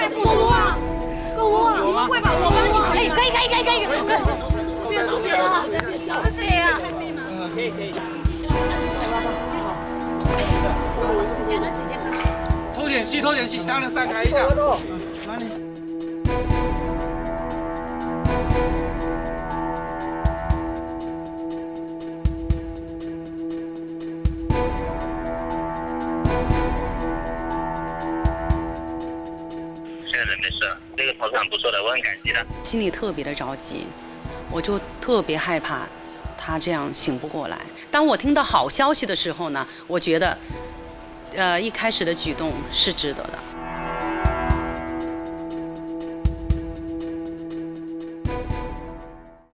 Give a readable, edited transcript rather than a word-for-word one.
狗窝啊，狗窝啊，你们会吧？我帮你可以。别动嘴了，这谁呀？可以。偷点戏，商量散开一下。 现在没事，这个投资很不错的，我很感激他。 心里特别的着急，我就特别害怕他这样醒不过来。当我听到好消息的时候呢，我觉得，一开始的举动是值得的。